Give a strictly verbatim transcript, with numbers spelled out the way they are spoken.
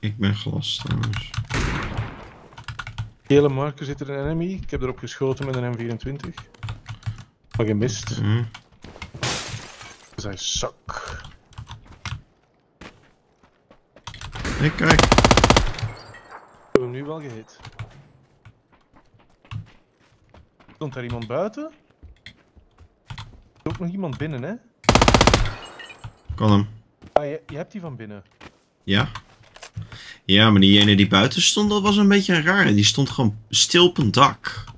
Ik ben gelast trouwens. Gele marker zit er een enemy. Ik heb erop geschoten met een M vierentwintig. Maar gemist. Mm. Zijn zak. Hey, kijk. Ik heb hem nu wel gehit. Stond daar iemand buiten? Er is ook nog iemand binnen, hè? Kan hem. Ah, je, je hebt die van binnen. Ja. Ja, maar die ene die buiten stond, dat was een beetje een rare. Die stond gewoon stil op een dak.